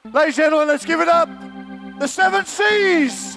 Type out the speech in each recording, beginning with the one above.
Ladies and gentlemen, let's give it up. The Seven Seas.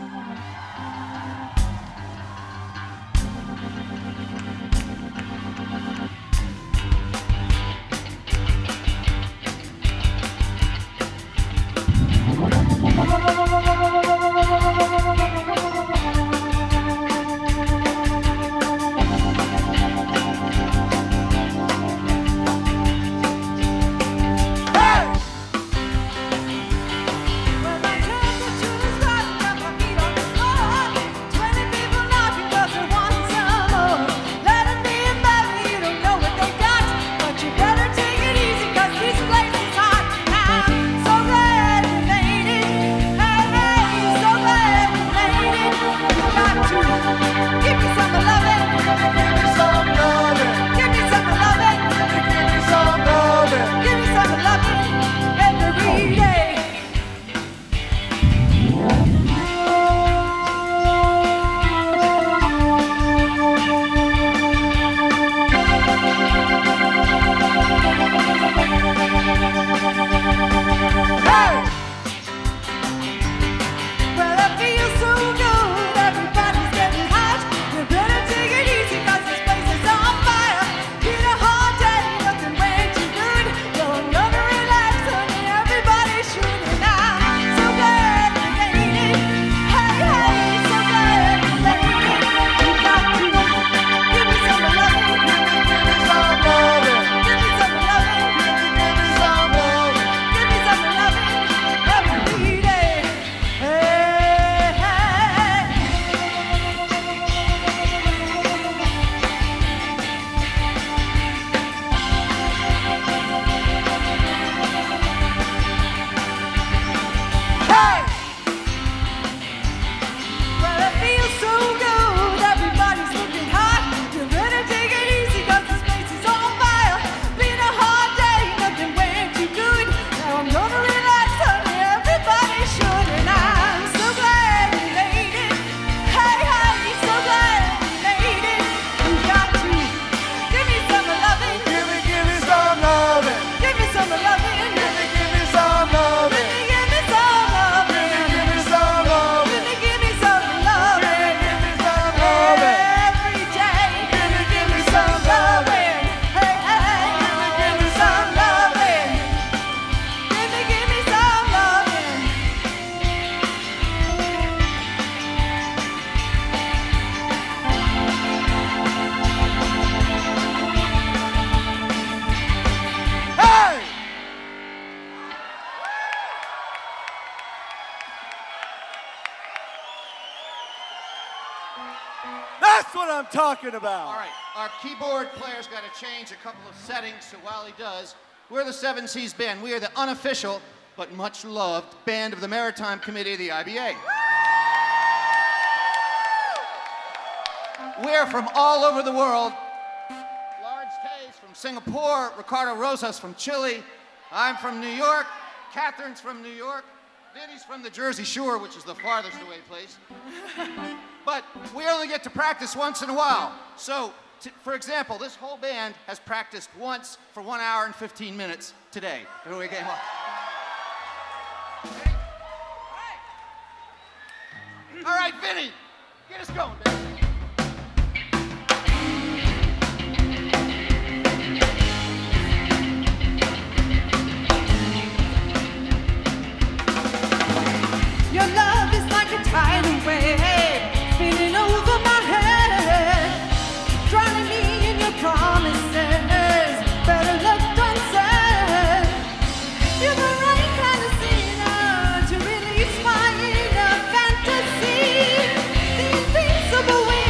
That's what I'm talking about. All right, our keyboard player's got to change a couple of settings, so while he does, we're the Seven Seas Band. We are the unofficial, but much loved band of the Maritime Committee of the IBA. We're from all over the world. Lawrence Kay's from Singapore, Ricardo Rosas from Chile. I'm from New York, Catherine's from New York, Vinny's from the Jersey Shore, which is the farthest away place. But we only get to practice once in a while. So, for example, this whole band has practiced once for 1 hour and 15 minutes today. Here we go. All right, Vinny, get us going, baby. Your love is like a tidal wave, spinning over my head, drowning me in your promises, better left unsaid. You're the right kind of sinner to release my inner fantasy, the invincible way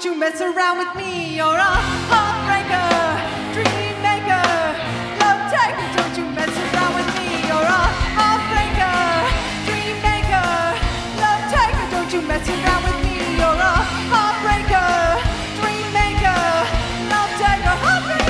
don't you mess around with me. You're a heartbreaker, dream maker, love taker. Don't you mess around with me. You're a heartbreaker, dream maker, love taker. Don't you mess around with me. You're a heartbreaker, dream maker, love taker, heartbreaker.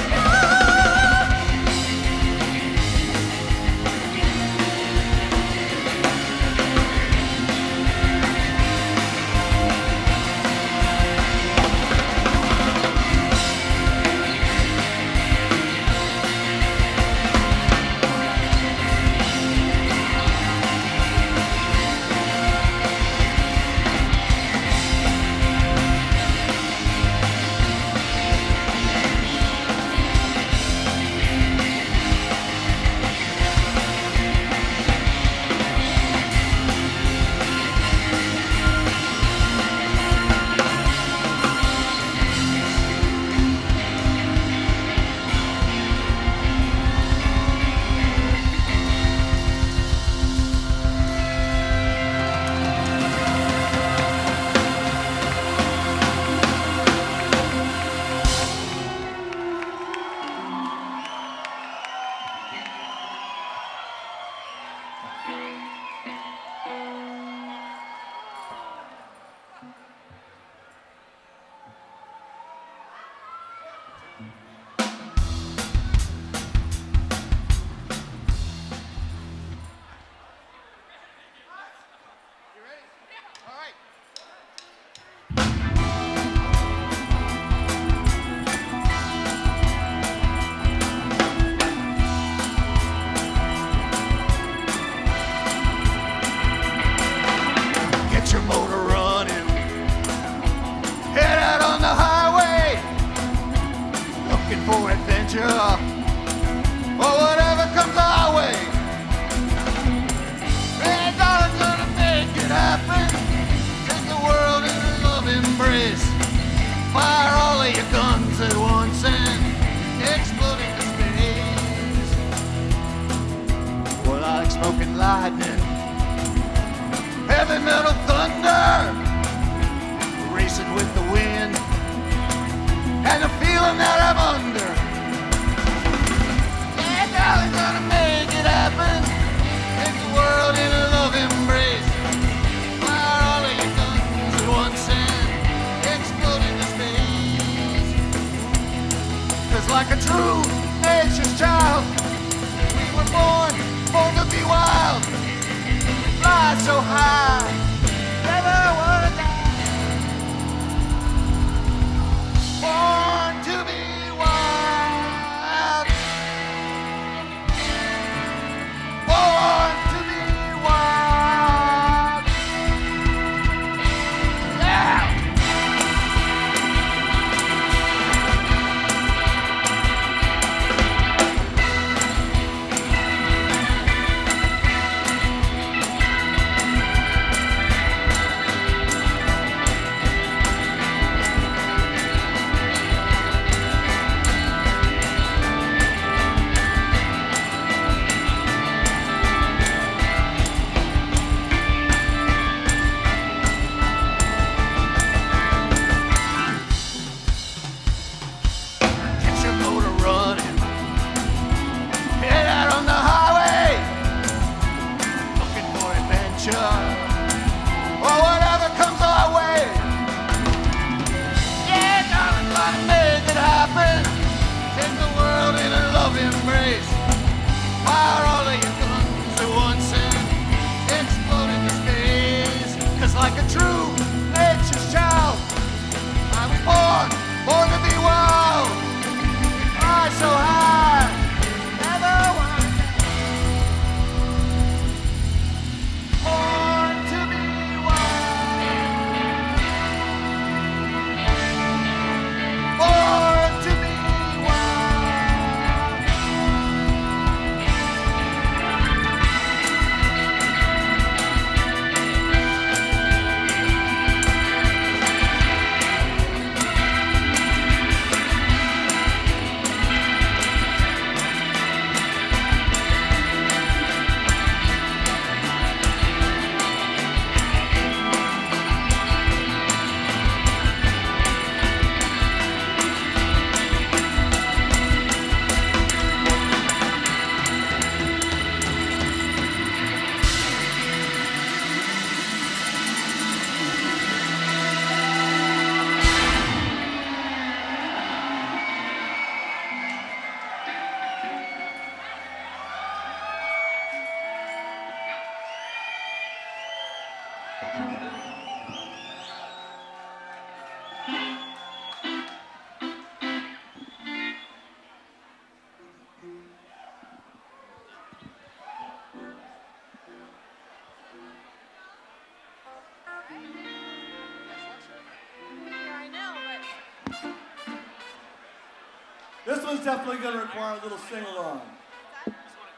This one's definitely going to require a little sing-along. That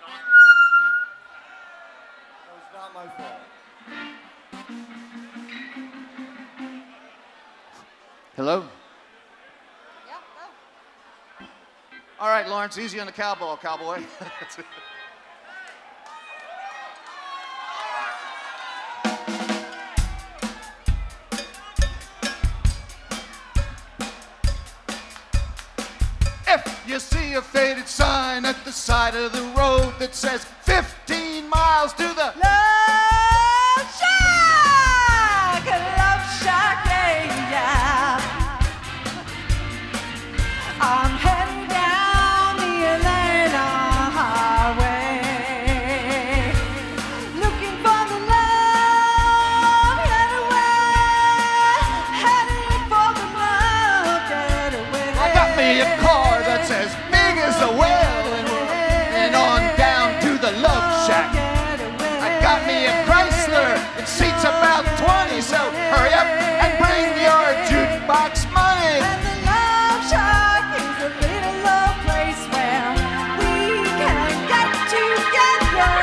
was not my fault. Hello? Yeah, go. All right, Lawrence, easy on the cowbell, cowboy. If you see a faded sign at the side of the road that says 15 miles to the Love Shack! Love Shack, yeah. I'm heading down the Atlanta highway, looking for the love getaway, heading for the love getaway. I got me a car that's as big as a whale and on down to the Love Shack. I got me a Chrysler, it seats about 20, so hurry up and bring your jukebox money. And the Love Shack is a little love place where we can get together.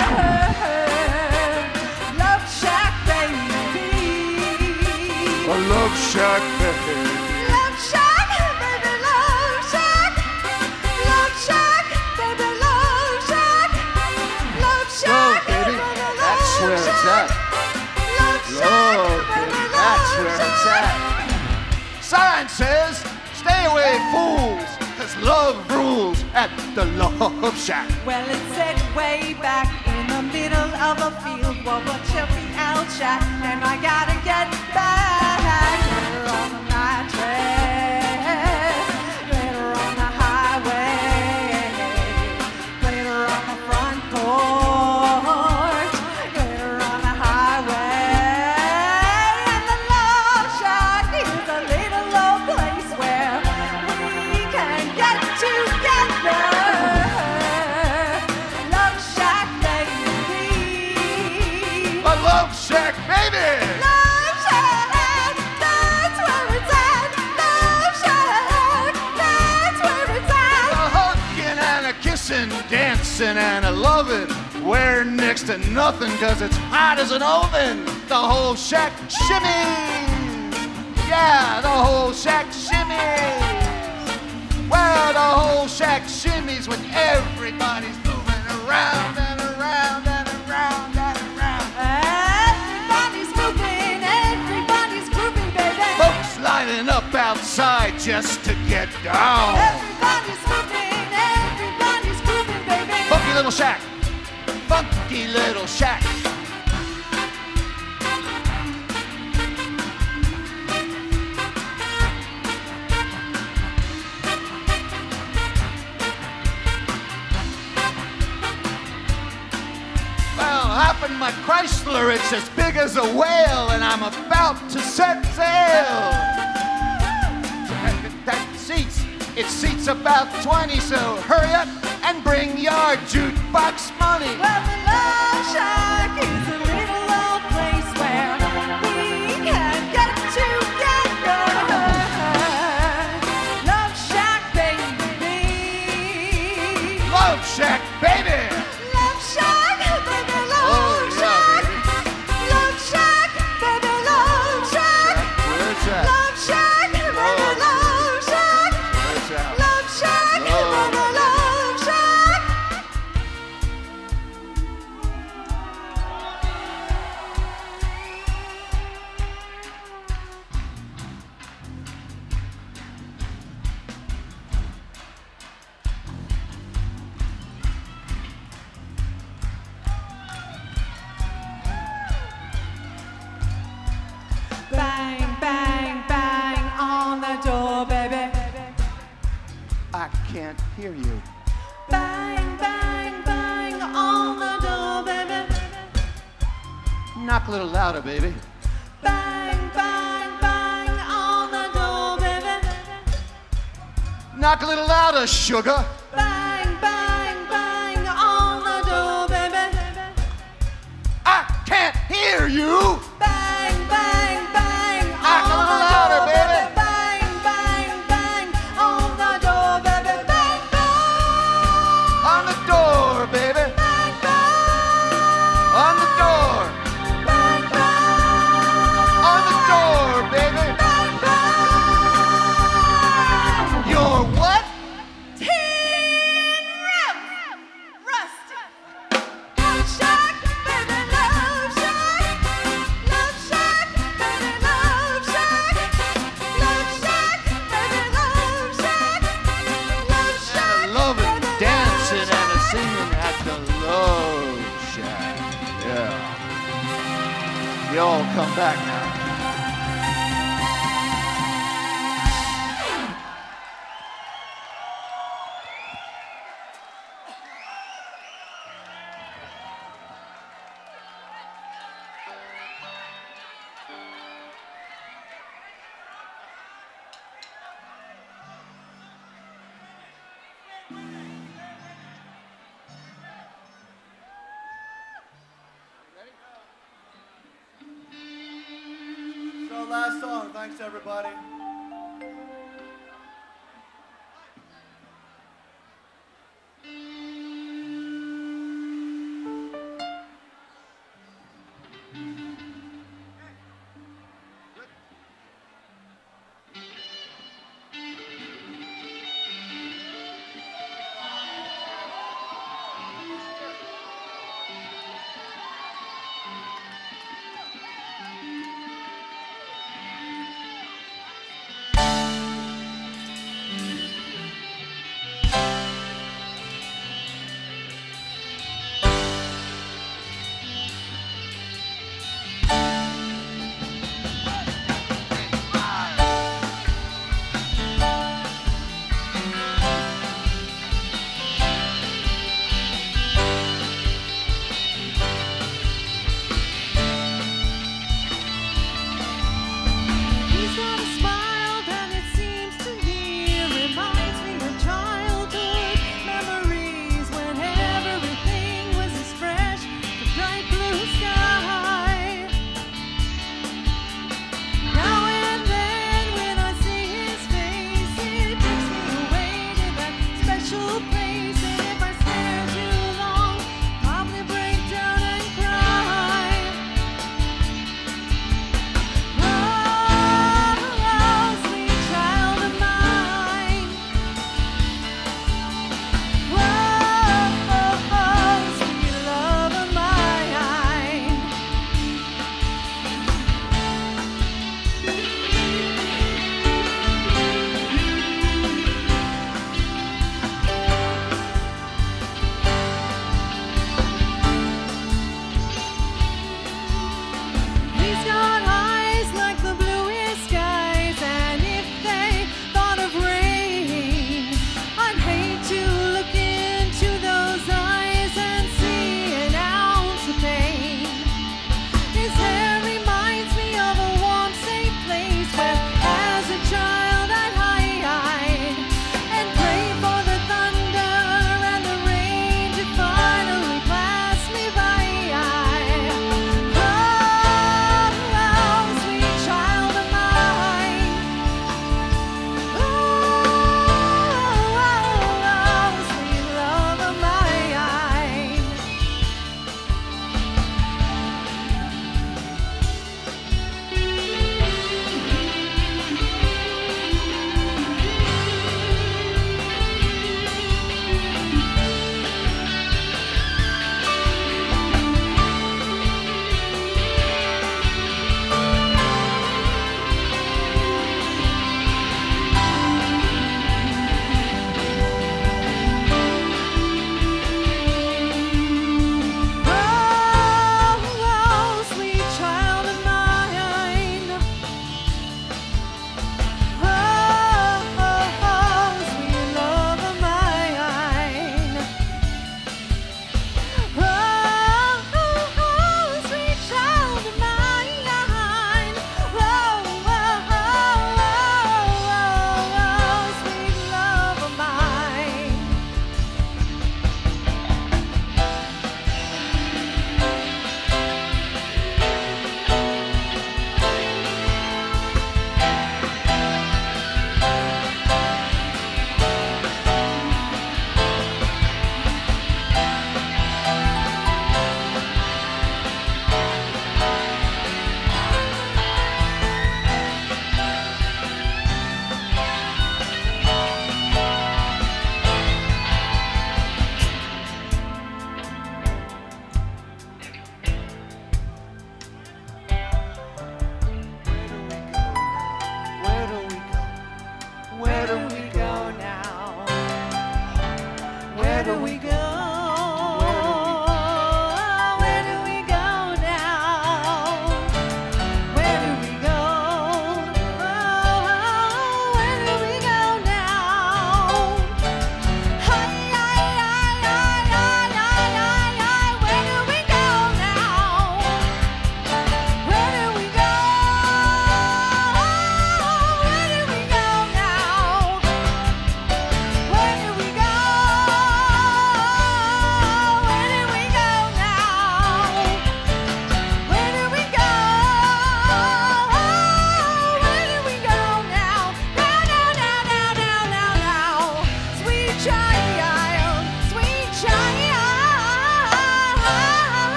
Love Shack, baby. A Love Shack, baby. Love Shack, baby, Love Shack. Love Shack, baby, Love Shack. Love Shack, baby, that's where it's at. Love Shack, baby, That's Love where it's Shack. at. Sign says, stay away, fools, cause love rules at the Love Shack. Well, it's set way back in the middle of a field where we'll chill the out shack, and I gotta get back. Later on the mattress, later on the highway, later on the front porch, later on the highway. And the Love Shack is a little old place where we can get together. Love Shack, baby. A Love Shack, baby. Love Shack, that's where it's at. Love Shack, that's where it's A at. hugging and a kissing, dancing and a loving. We're next to nothing cause it's hot as an oven. The whole shack shimmy. Yeah, the whole shack shimmy. Well, the whole shack shimmies when everybody's moving around and around and around and around. Everybody's moving, everybody's grooving, baby. Folks lining up outside just to get down. Everybody's moving, everybody's grooving, baby. Funky little shack. Funky little shack. Well, hop in my Chrysler, it's as big as a whale, and I'm about to set sail. That it seats about 20, so hurry up and bring your jukebox money. Well, the Love Shack is a little old place where we can get together. Love Shack, baby. Love Shack, baby. Love Shack, baby, Love Shack. Love Shack, baby, Love Shack. Where it's at? Love Shack, baby, Love Shack. Where it's at? Love Shack, baby, Love Shack. Bang, bang, bang on the door, baby. I can't hear you. Bang, bang, bang on the door, baby. Knock a little louder, baby. Bang, bang, bang on the door, baby. Knock a little louder, sugar. Bang, bang, bang on the door, baby. I can't hear you. Bang, bang, bang Knock a on little the louder, door, baby. Bang, bang, bang on the door, baby. Bang, bang. On the door, baby. Bang, bang. On the door. Bang, bang. On the door, baby. Bang, bang. You're what? Tin Roof. Rusty. Love Shack, baby, Love Shack. Love Shack, baby, Love Shack. Love Shack, baby, Love Shack. Love Shack, Loving, baby, dancing, Love and a singing at the Love Shack. Yeah. Y'all come back now. So last song. Thanks, everybody.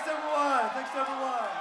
everyone. Thanks, everyone.